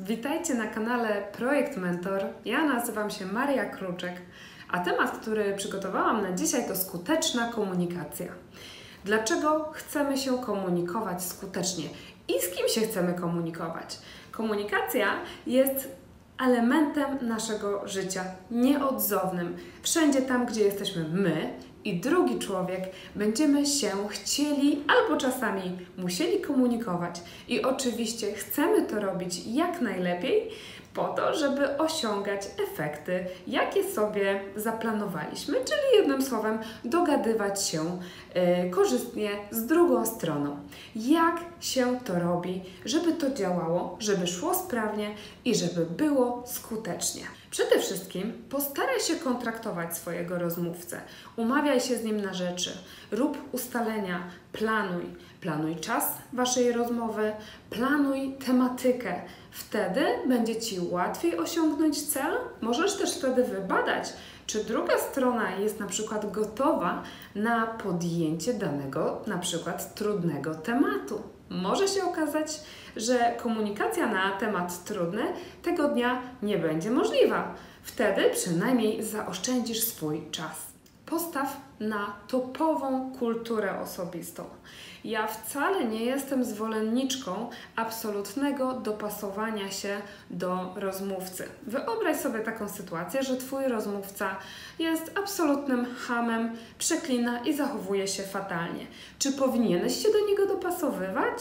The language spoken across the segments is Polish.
Witajcie na kanale Projekt Mentor. Ja nazywam się Maria Kruczek, a temat, który przygotowałam na dzisiaj, to skuteczna komunikacja. Dlaczego chcemy się komunikować skutecznie i z kim się chcemy komunikować? Komunikacja jest elementem naszego życia, nieodzownym. Wszędzie tam, gdzie jesteśmy my i drugi człowiek, będziemy się chcieli albo czasami musieli komunikować. I oczywiście chcemy to robić jak najlepiej po to, żeby osiągać efekty, jakie sobie zaplanowaliśmy, czyli jednym słowem dogadywać się korzystnie z drugą stroną. Jak się to robi, żeby to działało, żeby szło sprawnie i żeby było skutecznie? Przede wszystkim postaraj się kontraktować swojego rozmówcę. Umawiaj się z nim na rzeczy, rób ustalenia, planuj. Planuj czas Waszej rozmowy, planuj tematykę. Wtedy będzie Ci łatwiej osiągnąć cel. Możesz też wtedy wybadać, czy druga strona jest na przykład gotowa na podjęcie danego na przykład trudnego tematu. Może się okazać, że komunikacja na temat trudny tego dnia nie będzie możliwa. Wtedy przynajmniej zaoszczędzisz swój czas. Postaw na topową kulturę osobistą. Ja wcale nie jestem zwolenniczką absolutnego dopasowania się do rozmówcy. Wyobraź sobie taką sytuację, że Twój rozmówca jest absolutnym chamem, przeklina i zachowuje się fatalnie. Czy powinieneś się do niego dopasowywać?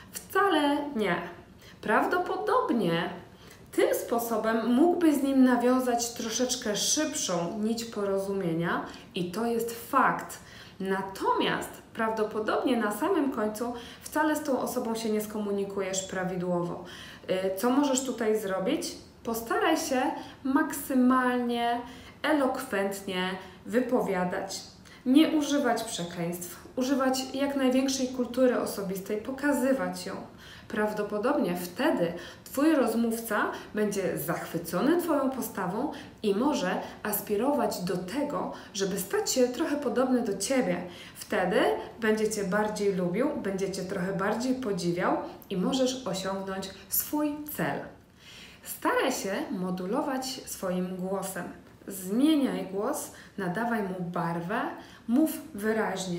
Wcale nie. Prawdopodobnie tym sposobem mógłbyś z nim nawiązać troszeczkę szybszą nić porozumienia i to jest fakt. Natomiast prawdopodobnie na samym końcu wcale z tą osobą się nie skomunikujesz prawidłowo. Co możesz tutaj zrobić? Postaraj się maksymalnie, elokwentnie wypowiadać. Nie używać przekleństw, używać jak największej kultury osobistej, pokazywać ją. Prawdopodobnie wtedy Twój rozmówca będzie zachwycony Twoją postawą i może aspirować do tego, żeby stać się trochę podobny do Ciebie. Wtedy będzie Cię bardziej lubił, będzie Cię trochę bardziej podziwiał i możesz osiągnąć swój cel. Staraj się modulować swoim głosem. Zmieniaj głos, nadawaj mu barwę, mów wyraźnie.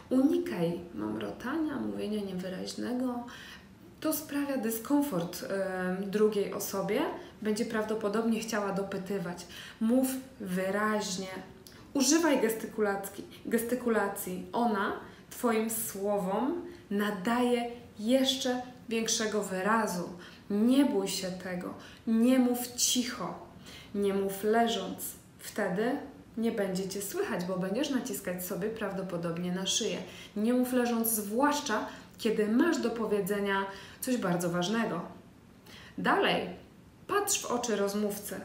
Unikaj mamrotania, mówienia niewyraźnego. To sprawia dyskomfort drugiej osobie, będzie prawdopodobnie chciała dopytywać. Mów wyraźnie. Używaj gestykulacji. Ona Twoim słowom nadaje jeszcze większego wyrazu. Nie bój się tego. Nie mów cicho. Nie mów leżąc. Wtedy nie będzie Cię słychać, bo będziesz naciskać sobie prawdopodobnie na szyję. Nie mów leżąc, zwłaszcza kiedy masz do powiedzenia coś bardzo ważnego. Dalej, patrz w oczy rozmówcy.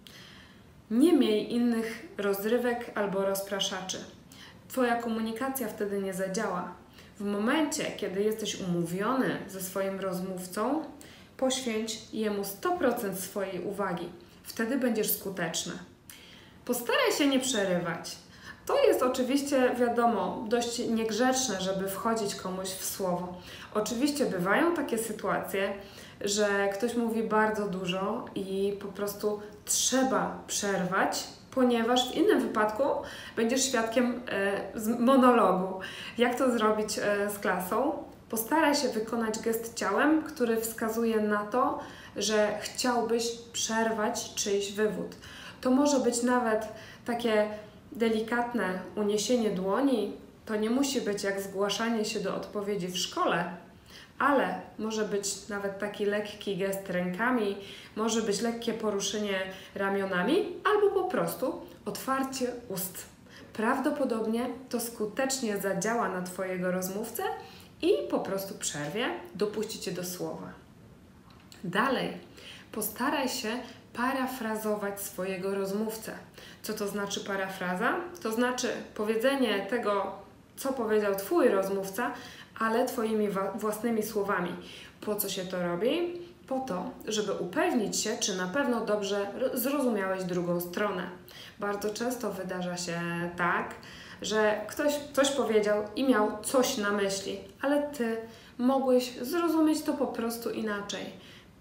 Nie miej innych rozrywek albo rozpraszaczy. Twoja komunikacja wtedy nie zadziała. W momencie, kiedy jesteś umówiony ze swoim rozmówcą, poświęć jemu 100% swojej uwagi. Wtedy będziesz skuteczny. Postaraj się nie przerywać. To jest oczywiście, wiadomo, dość niegrzeczne, żeby wchodzić komuś w słowo. Oczywiście bywają takie sytuacje, że ktoś mówi bardzo dużo i po prostu trzeba przerwać, ponieważ w innym wypadku będziesz świadkiem monologu. Jak to zrobić z klasą? Postaraj się wykonać gest ciałem, który wskazuje na to, że chciałbyś przerwać czyjś wywód. To może być nawet takie delikatne uniesienie dłoni, to nie musi być jak zgłaszanie się do odpowiedzi w szkole, ale może być nawet taki lekki gest rękami, może być lekkie poruszenie ramionami albo po prostu otwarcie ust. Prawdopodobnie to skutecznie zadziała na Twojego rozmówcę i po prostu przerwie, dopuści Cię do słowa. Dalej, postaraj się parafrazować swojego rozmówcę. Co to znaczy parafraza? To znaczy powiedzenie tego, co powiedział Twój rozmówca, ale Twoimi własnymi słowami. Po co się to robi? Po to, żeby upewnić się, czy na pewno dobrze zrozumiałeś drugą stronę. Bardzo często wydarza się tak, że ktoś coś powiedział i miał coś na myśli, ale Ty mogłeś zrozumieć to po prostu inaczej.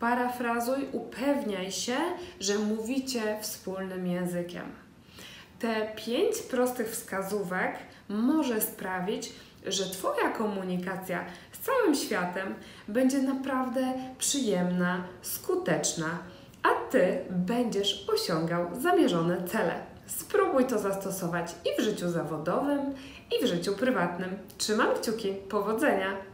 parafrazuj, upewniaj się, że mówicie wspólnym językiem. Te 5 prostych wskazówek może sprawić, że Twoja komunikacja z całym światem będzie naprawdę przyjemna, skuteczna, a Ty będziesz osiągał zamierzone cele. Spróbuj to zastosować i w życiu zawodowym, i w życiu prywatnym. Trzymam kciuki. Powodzenia!